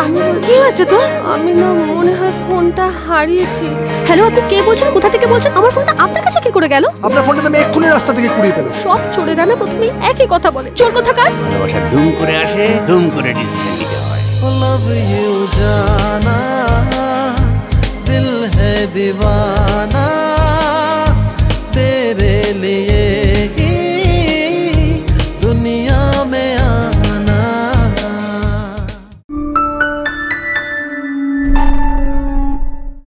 আমি কি আছে তো? আমি না মনে হয় ফোনটা হারিয়েছি। হ্যালো, আপনি কে বলছেন? কোথা থেকে বলছেন? আমার ফোনটা আপনার কাছে কি করে গেল? আপনার ফোনটা আমি এক্ষুনি রাস্তা থেকে কুড়িয়ে পেলাম। সব চোরেরা না প্রথমেই একই কথা বলে, চোর কোথাকার। ভালোবাসা দুম করে আসে, দুম করে ডিসিশন নিতে হয়। लव यू जाना दिल है दीवाना